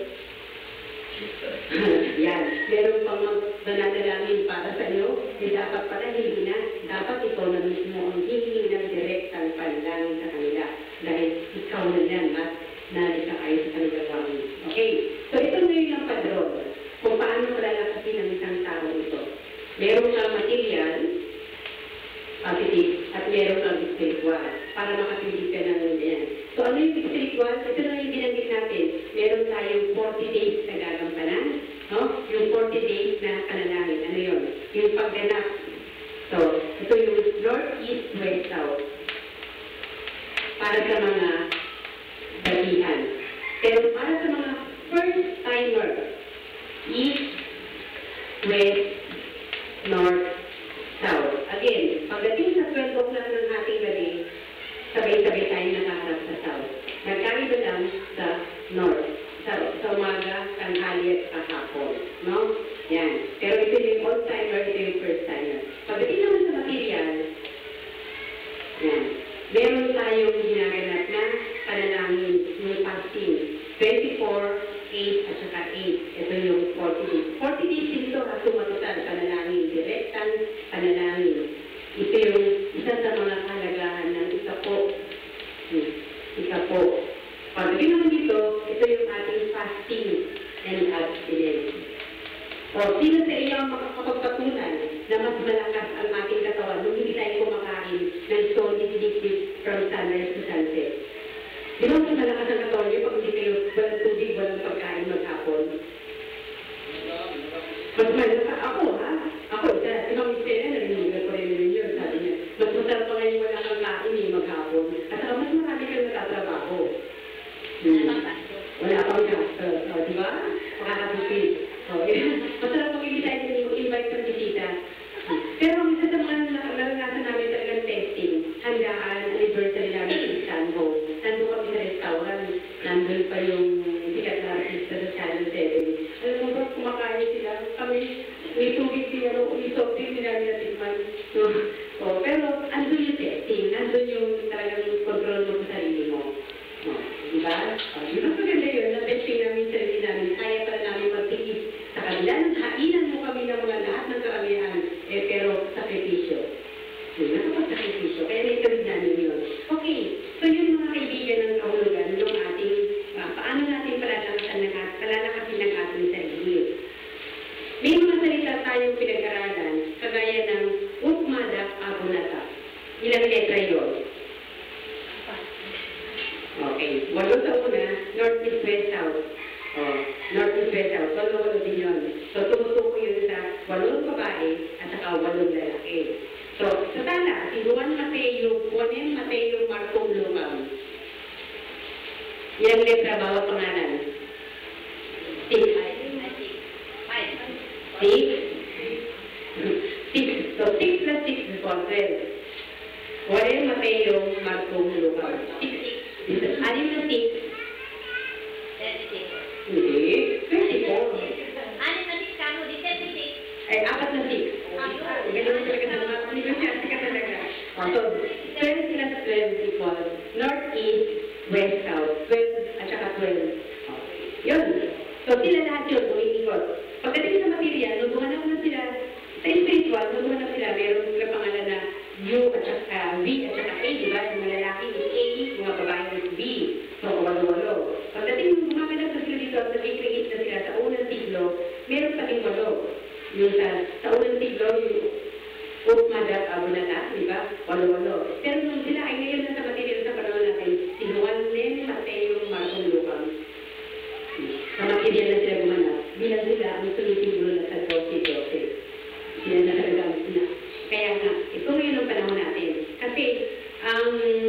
Yan, meron pang mananalangin para sa iyo, eh dapat pala hindi na, dapat ikaw na mismo ang hihingi ng direktang panalangin sa kanila. Dahil ikaw na yan at nalika kayo sa kanilang wangis. Okay, so ito ngayon ang padron. Kung paano palalakasin ang isang tao ito. Meron kang material, positive, at meron kang spiritual, para makapili ka ng yan. So ano yung spiritual? Ito na yung ginanggit natin. Meron tayong forty days na gagampanan, no? Yung forty days na panalangin. Ano yun? Yung pagganap. So, ito yung north, east, west, south. Para sa mga balihan. Pero para sa mga first timer, east, west, north, south. Again, pagdating sa twelve o'clock ng ating gabi, sabay-sabay tayo nakaharap sa south. Nagkaiba lang sa north. Sa, sa umaga, tanghali at kahapon. No? Yan. Pero ito yung old timer, ito yung first timer. Pagdating naman sa material, yan. Meron tayong ginaganap na panalangin ng fasting. twenty-four, eight, at saka eight. Ito yung forty days. forty days dito at tumatutan panalangin. Direktang panalangin. Ito yung isa sa mga kalagahan ng isa po. Isa po. Pagdating naman dito, ito yung ating fasting and abstinence. O, sino sa iyo ang makakapagpatunan na mas malakas ang ating katawan nung hindi tayo kumakain ng solid liquid from sunrise to sunset? Di ba mas malakas ang katawan niyo pag hindi kayo walang tubig, walang pagkain maghapon? Mas malakas ako, ha? Ako, sa ibang istena, narinig ko rin rin yun, sabi niya. Mas masarap pa ngayon wala kang kain eh, maghapon. At saka mas marami kang natatrabaho. Hmm. Wala pang gastos, o, di ba? Makakatupid. O, masarap pag hindi tayo invite ng bisita. Pero ang isa sa mga naranasan namin talagang testing, handaan, anniversary namin sa Sanho. Nandun kami sa restaurant, nandun pa yung sikat na artista sa Channel seven. Alam mo ba, kumakain sila, kami, may tubig sila, may soft drink sila nila tikman. So, o, pero andun yung testing, andun yung talagang control mo sa sarili mo. O, diba? O, yun ang maganda yun, na-testing namin sa sarili namin, kaya pala namin magtigis sa kabila, hainan mo kami ng mga lahat ng karamihan, eh, pero sakripisyo. Yun, nakapag-sakripisyo, kaya may kawid namin yun. Okay, so yun mga kaibigan ng kahulugan tayong pinag-aralan, kagaya ng Ukmadak Abunata. Ilang letra yun? Okay. Walo sa una, North East West South. Oh, North East West South. Walo-walo din yun. So, tumutuko yun sa walong babae at saka walong lalaki. So, sa tala, si Juan Mateo, Juan Mateo Marcong Lumang. Ilang letra bawat pangalan? Six. Six? Six. So, six plus six is one, twelve. Juan Mateo Marcong Lumang. Six. Anim na six? Hindi. twenty-four. Anim na six kamo, di thirty-six. Ay, apat na six. Ganun talaga sa mga negosyante ka talaga. So, twelve plus twelve equals North East, West South. twelve at saka twelve. Yun. So, sila lahat yun, umiikot. Pagdating sa material, nung gumanap na sila, sa spiritual, nung gumanap sila, meron sila pangalan na U at saka V at saka A, di ba? Yung mga lalaki is A, mga babae is B. So, walo-walo. Pagdating nung gumaganap na sila dito at nag-create na sila sa unang siglo, meron pa rin walo. Yung sa, sa unang siglo, yung Ukmadak Abunata, di ba? Walo-walo. Pero nung sila ay ngayon na sa material sa panahon natin, si Juan Mateo Marcong Lumang. Sa material na sila gumanap, bilang sila ang sumisigulo na sa twelve. Sila na talaga ang sila. Kaya nga, ito ngayon ang panahon natin. Kasi, ang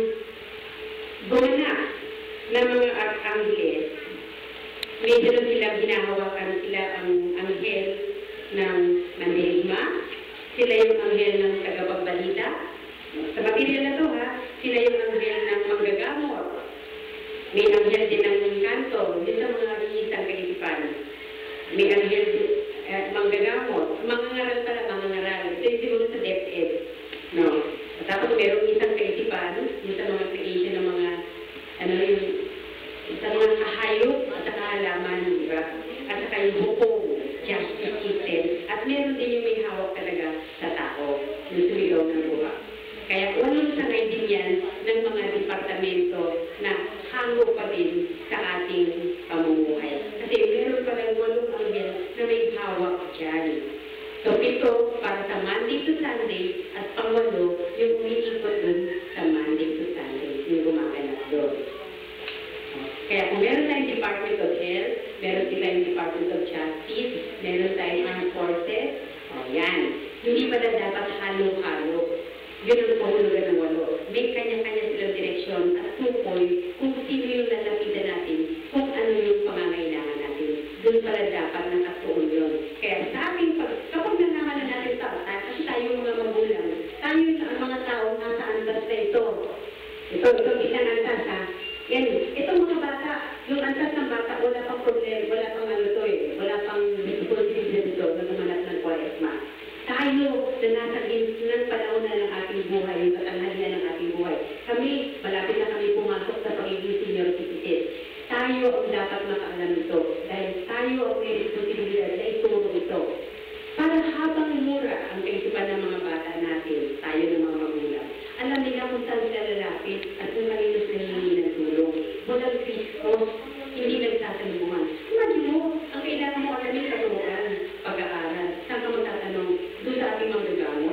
gumanap ng mga archangels, medyo na silang hinahawakan sila ang anghel ng mandirigma, sila yung anghel ng tagapagbalita. Sa material na to ha, sila yung anghel ng manggagamot. May anghel din ng kanto, din sa mga isang kaisipan. May anghel uh, manggagamot. Mangangaral pala, mangangaral. Ito yung siguro sa DepEd. No? At tapos merong isang kaisipan, yung sa mga creation ng mga, ano yung, sa mga kahayop at saka halaman, di ba? At saka yung bukong, justice system. At meron din yung may hawak talaga sa tao, yung sumigaw ng buha. Kaya walang sanay din yan ng mga departamento na hango pa din sa ating pamumuhay. Kasi meron pa lang walong anghel na may hawak dyan. So, pito para sa Monday to Sunday at pangwalo yung umiikot dun sa Monday to Sunday, yung gumaganap doon. Kaya kung meron tayong Department of Health, meron tayong Department of Justice, meron tayong Armed Forces, o yan. Hindi pa na dapat halo-halo. Yun ang pahulugan ng walo. May kanya-kanya silang direksyon at tukoy kung sino yung lalapitan natin, kung ano yung pangangailangan natin. Doon pala dapat nakatuon yun. Kaya sa ating pag, kapag nalaman na natin sa atas, kasi tayo mga magulang, tayo ang mga tao nasa antas na ito. Ito, ito, isang antas ha. Yan, itong mga bata, yung antas ng bata, wala pang problem, wala pang ano to eh, wala pang responsibility dito na gumanap ng kwaresma. Tayo na nasa ng panahon na ng ating buhay, yung katanghalian ng ating buhay. Kami, malapit na kami pumasok sa pagiging senior citizen. Tayo ang dapat makaalam ito dahil tayo ang may responsibilidad na ituro ito. Para habang mura ang kaisipan ng mga bata natin, tayo ng mga magulang, alam nila kung saan sila lalapit at kung kanino sila hihingi ng tulong. Walang Kristo, hindi nagtatanungan. Imagine mo, ang kailangan mo alamin sa turuan, pag-aaral. Saan ka magtatanong? Doon sa ating mga gagamot.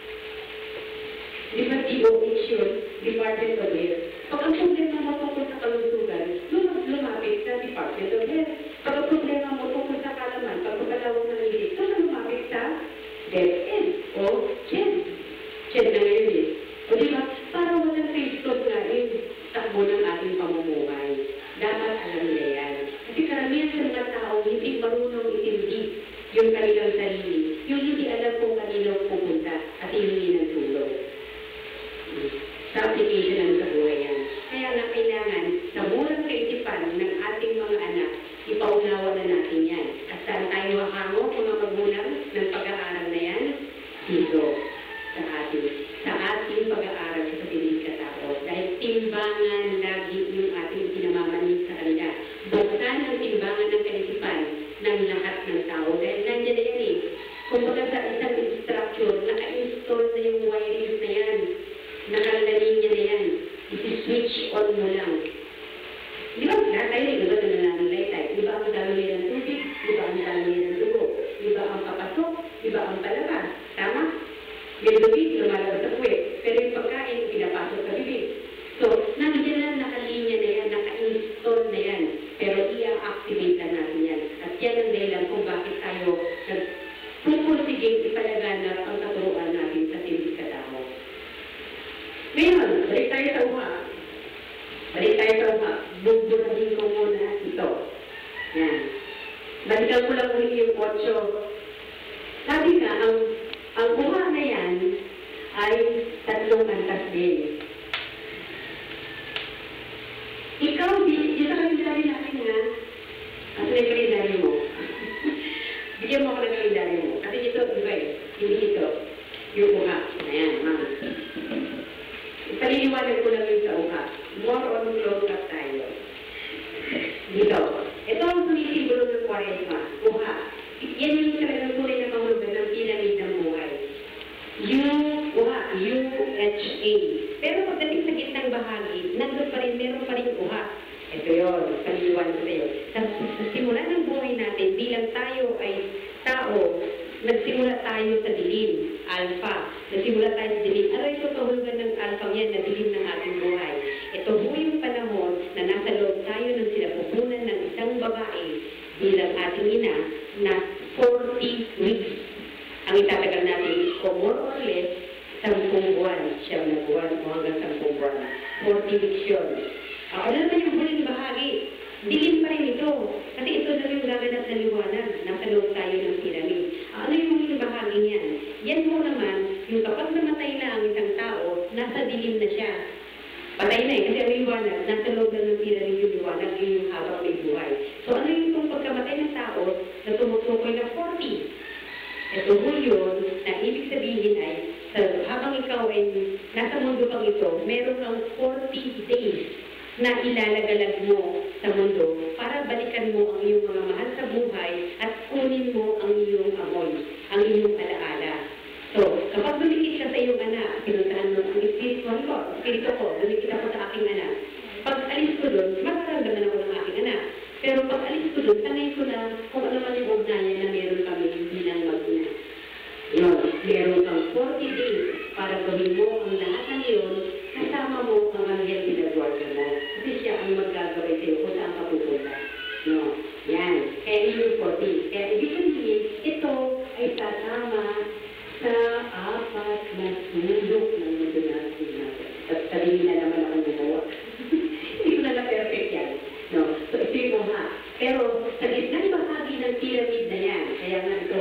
Di ba D O H yun? Department of Health. Pag ang problema mo tungkol sa kalusugan, lumapit sa Department of Health. Pag ang problema mo tungkol sa kalaman, pag pagkalawang ng hilig, doon na lumapit sa DepEd o CHED. CHED na ngayon eh. O diba, para walang Facebook na yung takbo ng ating pamumuhay. Dapat alam nila yan. Kasi karamihan sa mga tao, hindi marunong itindi yung kanilang sarili. Yung hindi alam kung kanino pupunta at hihingi ng tulong. Sa application ng sa buhay yan. Kaya nga kailangan, sa murang kaisipan ng ating mga anak, ipaunawa na natin yan. At saan tayo hahango, mga magulang ng pag-aaral na yan? Dito. Sa ating, sa ating pag-aaral sa pagiging katao. Dahil timbangan lagi yung ating pinamamanig sa kanila. Buksan ang timbangan ng kaisipan ng lahat ng tao. Dahil nandiyan na yan eh. Kung baga sa isang instruction, naka-install na yung wirings na yan. Nakalalanin niya na yan. Isi-switch on mo lang. Di ba? Lahat tayo rin. Di ba na nananalay tayo? Di ba ang dami ng tubig? Di ba ang dami ng dugo? iba ang papasok, iba ang palabas. Tama? Yung tubig, lumalabas sa puwet. Pero yung pagkain, pinapasok sa bibig. So, nandiyan na nakalinya na yan, naka-install na yan. Pero i-activate na natin yan. At yan ang dahilan kung bakit tayo nagpupursiging ipalaganap ang katuruan natin sa tinig sa tao. Ngayon, balik tayo sa uha. Balik tayo sa uha. Buburahin ko muna ito. Yan. Balikan ko lang ulit yung otso. Sabi nga, ang, ang uha na yan ay tatlong antas din. Ikaw, di, di sa kalendary natin ha. Kasi na yung kalendary mo. Bigyan mo ako ng kalendary mo. Kasi ito, iba eh. Hindi ito. Yung uha. Ayan, mga. Paliliwanag ko lang yung sa uha. More on close up tayo. Dito. Ito ang sumisimbolo ng Quaresma. Uha. Yan yung talagang tunay na mahulugan ng piramid ng buhay. U, uha. U H A. Pero pagdating sa gitnang bahagi, nandun pa rin, meron pa rin uha. Ito yun. Paliliwanag ko sa'yo. Sa simula ng buhay natin, bilang tayo ay tao, nagsimula tayo sa dilim, alpha. Nagsimula tayo sa dilim. Ano ito kahulugan ng alpha yan na dilim ng ating buhay? Ito po yung panahon na nasa loob tayo ng sinapupunan ng isang babae bilang ating ina na forty weeks. Ang itatagal natin ko more or less sampung buwan. Siyam na buwan o hanggang sampung buwan. forty weeks yun. Ako na naman yung huling bahagi. Dilim pa rin ito. Kasi ito na yung gaganap na liwanag. Nasa loob tayo ng piramid. Ano yung huling bahagi niyan? Yan mo naman, yung kapag namatay na ang isang tao, nasa dilim na siya. Patay na eh, kasi ang liwanag, nasa loob na ng piramid yung liwanag, yun yung habang may buhay. So ano yung itong pagkamatay ng tao na tumutukoy na forty? Ito po yun, na ibig sabihin ay, sa, habang ikaw ay nasa mundo pang ito, meron kang forty days na ilalagalag mo sa mundo para balikan mo ang iyong mga mahal sa buhay at kunin mo ang iyong amoy, ang iyong alaala. So, kapag dumikit ka sa iyong anak, pinuntahan mo ang spiritual ko, spirito ko, dumikit ako sa aking anak. Pag alis ko doon, mararamdaman ako ng aking anak. Pero pag alis ko doon, sanay ko na kung ano man yung ugnayan na meron kami bilang mag-ina. Yun, meron kang forty days para gawin mo ang lahat ng yun, kasama mo ang anghel pinagwarga mo. Kasi siya ang maggagawin sa'yo kung saan ka pupunta. No, yan. Kaya yung forty. Kaya ibig sabihin, ito ay kasama sa apat na sulok ng mundo natin natin. At sabihin na naman akong gumawa. Hindi ko na na-perfect yan. No, so ito yung uha. Pero sa gitnang bahagi ng pyramid na yan, kaya nga ito,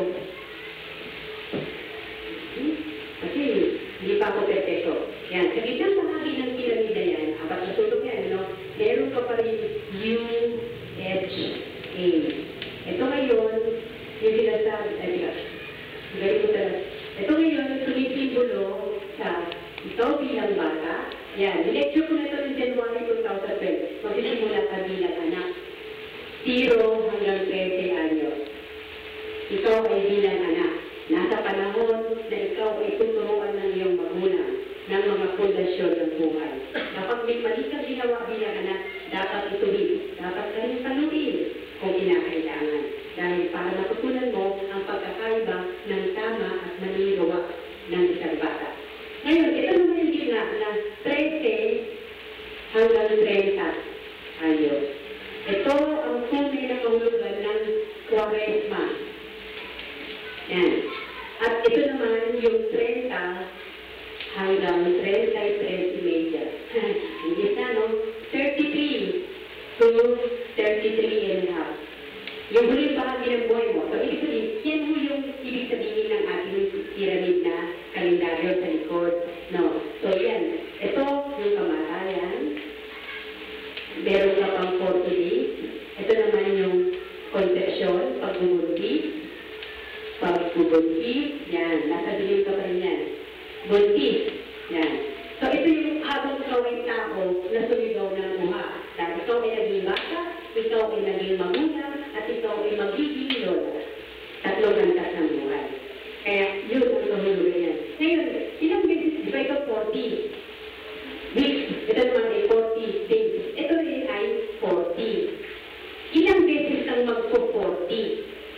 kasi hindi pa ako perfecto. Yan, sa gitnang bahagi ng pyramid na yan, apat na sulok yan, no? Meron ka pa rin U H A. Ito ngayon, yung sinasabi, ay, gawin ko talaga. Ito ngayon, sumisimbolo sa ikaw bilang bata. Yan, nilecture ko na ito ng January two thousand twelve. Magsisimula ka bilang anak. Zero hanggang thirty anyos. Ikaw ay bilang anak. Nasa panahon na ikaw ay tuturuan ng iyong magulang ng mga pundasyon ng buhay. Kapag may mali kang ginawa bilang anak, dapat ituloy. Dapat ka rin panuin kung kinakailangan. Dahil para matutunan mo ang pagkakaiba ng tama at maling gawa ng isang bata. Ngayon, ito naman yung gina na thirty hanggang thirty anyos. Ito ang tunay na kahulugan ng Quaresma. Yan. At ito naman yung thirty hanggang thirty-three major. Hindi na, no? thirty-three to thirty-three and a half. Yung huling bahagi ng buhay mo. So, ibig sabihin, yan mo yung ibig sabihin ng ating pyramid na kalendaryo sa likod. No. So, yan. Ito, yung kamatayan. Meron ka pang forty days. Ito naman yung conception, pagbubuntis. Pagbubuntis. Yan. Nasa dilim ka pa rin yan. Buntis. Yan. So, ito yung habang ikaw ay tao na sumigaw ng buha. Dahil ikaw ay naging bata, ikaw ay naging magulang, at ikaw ay magiging lola. Tatlong lantas ng buhay. Kaya, yun ang kahulugan yan. Ngayon, ilang beses, di ba ito forty weeks? Ito naman ay forty days. Ito rin ay forty. Ilang beses kang magpo-forty?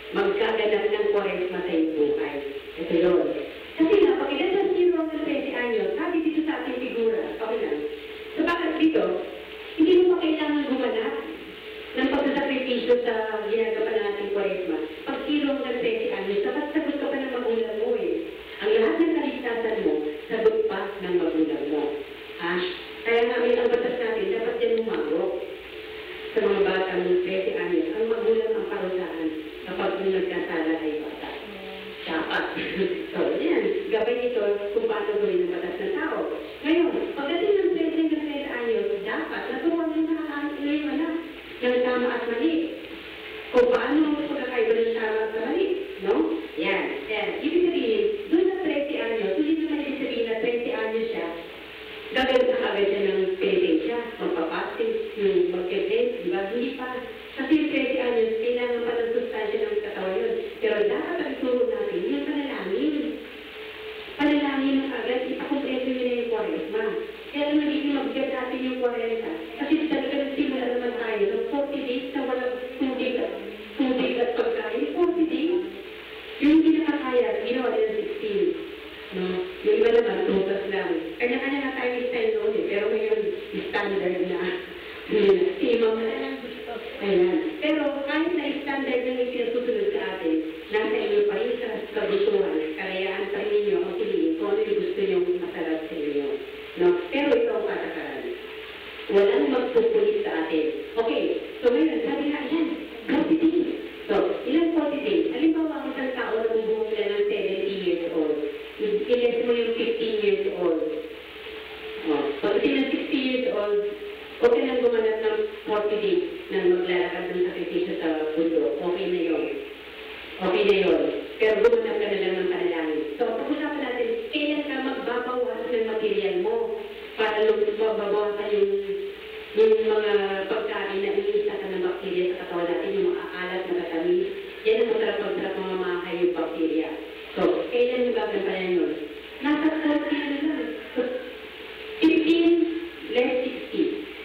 magkaganap ng kwaresma sa iyong buhay. Ito yun. Kasi nga, pag ilan sa zero hanggang twenty anyos, sabi dito sa ating figura, okay lang. So bakit dito, hindi mo pa kailangan gumanap ng pagsasakripisyo sa ginagawa nating kwaresma. Pag zero hanggang twenty anyos, dapat sagot ka pa ng magulang mo eh. Ang lahat ng kaligtasan mo, sagot pa ng magulang mo. Ha? Kaya nga may ang batas natin, dapat yan umagok sa mga batang twenty anyos. Ang magulang ang parusahan kapag yung nagkasala ay bata. Dapat. So, yan. Gabay nito kung paano gawin ang batas ng tao. Ngayon, pagdating ng twenty hanggang twenty anyos, dapat naturuan yung nakakain yung anak ng tama at mali. Kung paano pagkakaiba ng tama at mali. No? Yan. Yan. Ibig sabihin, doon na twenty anyos, hindi naman ibig sabihin na twenty anyos siya, gagawin na kagad siya ng penitensya, magpapasting, yung magketest, di ba? Hindi pa. Kasi yung twenty anyos, kailangan pa ng sustansya ng katawan yun. Pero dapat ang turo natin, yung panalangin. Panalangin na kagad, ipakompleto nyo na yung kwaresma. Kaya nagiging mabigat natin yung kwaresma. Kasi talaga nagsimula naman tayo ng forty days na walang tubig at tubig at pagkain. forty days. Yung hindi nakakaya, ginawa nila sixteen. No? Yung iba naman, tutas lang. Kanya-kanya na tayo style noon eh. Pero ngayon, standard na. Simam na lang. Ayan. Pero kahit na standard na yung sinusunod sa atin, nasa inyo pa rin sa kagustuhan, karayaan pa rin ninyo ang piliin kung ano yung gusto nyo masarap sa inyo. No? Pero ito ang patakaran. Walang magpupulit sa atin. Okay. So ngayon, sabi nga, yan, forty days. So, ilang forty days? Halimbawa, ang isang tao na bumubuo nila ng seventy years old. Iles mo yung fifteen years old. Oh, pagdating ng sixty years old, okay lang gumanap ng forty days na maglalakad ng sakripisyo sa puso. Okay na yun. Okay na yun. Pero gumanap ka na lang ng panalangin. So, pag-usapan natin, kailan ka magbabawas ng material mo para magbabawasan yung, yung mga pagkain na inisa ka ng bakterya sa katawan natin, yung mga alat na katamis. Yan ang masarap-masarap mga makahay yung bakterya. So, kailan yung gagampanan yun? Nasa forty na lang. So, fifteen less sixty.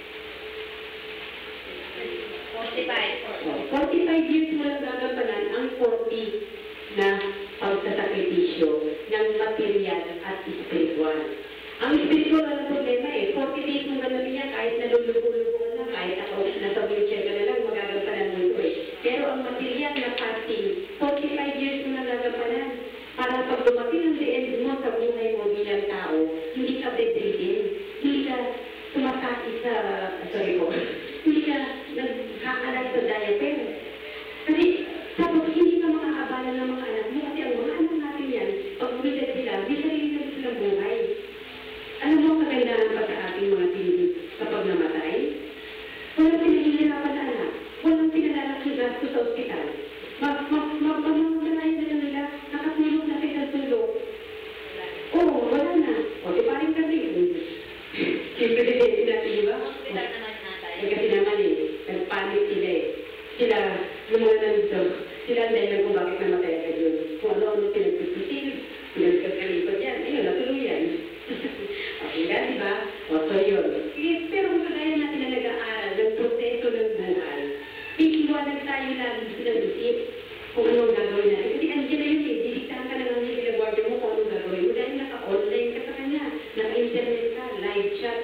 forty-five. So, forty-five years mo lang gagampanan ang forty na pagsasakripisyo ng material at spiritual. Ang spiritual ang problema eh. forty days mo ganamin niya kahit nalulubo-lubuan na, kahit ako nasa wheelchair ka na lang, magagampanan mo ito eh. Pero ang material na fasting, forty-five years mo lang gagampanan. Para pag dumating ang the end mo sa buhay mo bilang tao, hindi ka bedridden, hindi ka sumasakit sa, sorry po, hindi ka nagkakalat sa diaper. Kasi, tapos hindi ka makakabala ng mga anak mo, kasi ang mga anak natin yan, pag umilat sila, may sarili na silang buhay. Alam mo ang kagandahan pa sa ating mga tindig kapag namatay? Walang pinahihirapan na anak, walang pinalalak yung gasto sa ospital. Mag-mamaganayin na nila, nakatulog na sa tulog. Oo, wala na. O, di paring kasi. Siyempre din natin, di ba? Hospital naman natin. Eh, kasi naman eh, nagpanik sila eh. Sila, yung mga nandito, sila ang dahilan kung bakit namatay ka yun. Kung ano-ano pinagpipisil, pinagkakalikot yan. Ayun, natuloy yan. Okay na, di ba? O, so yun. Pero kung kagaya natin na nag-aaral ng proseso ng buhay, iiwanan tayo lagi silang isip kung anong gagawin natin. Kasi andyan na yun eh, didiktahan ka na lang yung pinag-order mo kung anong gagawin mo. Dahil naka-online ka sa kanya, naka-internet ka, live chat.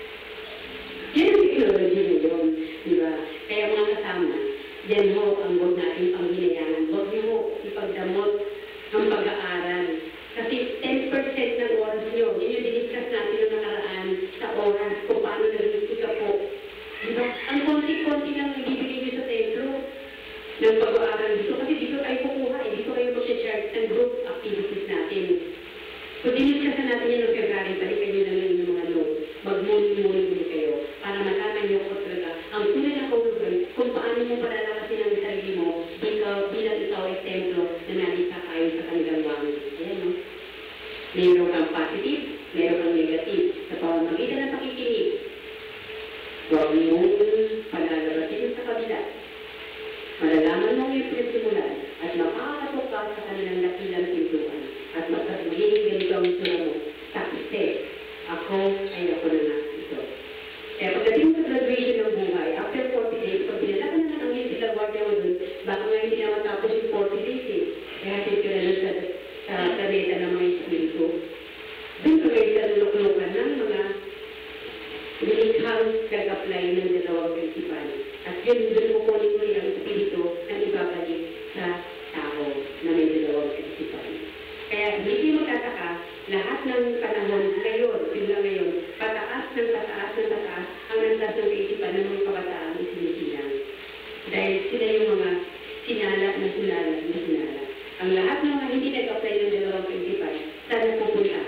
Yan ang technology na yun, di ba? Kaya mga kasama, yan ho ang huwag natin panghinayangan. Huwag niyo ho ipagdamot ang pag-aaral. Kasi ten percent ng oras niyo, yun yung diniscuss natin ng nakaraan sa oras kung paano nag-isip ka po. Diba? Ang konti-konti lang ibibigay nyo sa templo ng pag-aaral dito. Kasi dito tayo kukuha eh. Dito kayo mag-share ng group activities natin. So, diniscuss natin yan ng February. Balikan nyo lang yung mga notes. Mag-muni-muni kayo para malaman nyo ko talaga ang tunay na kahulugan kung paano mo palalakasin ang sarili mo ikaw, bilang ikaw ay templo na nalita kayo sa kanilang wangin. Ayan, no? Meron kang positive, meron kang negative. Sa pamamagitan ng pakikinig, huwag mong palalabasin sa kabila. Malalaman mo yung pinagsimulan at makakatok ka sa kanilang dakilang pintuan at magiging ganito ang sura mo. Success. Ako ay ako na nga ito. Kaya pagdating sa graduation ng buhay, after forty days, pag binalakan na ang yung sila guardia mo dun, baka nga hindi na matapos yung forty yun, doon mo kunin mo yung espiritu na ibabalik sa tao na may dalawang kaisipan. Kaya hindi magtataka, lahat ng panahon ngayon, bigla ngayon, pataas ng pataas ng pataas ang landas ng kaisipan ng mga kabataan na sinisilang. Dahil sila yung mga sinala na sinala na sinala. Ang lahat ng mga hindi nag-apply ng dalawang kaisipan, saan pupunta?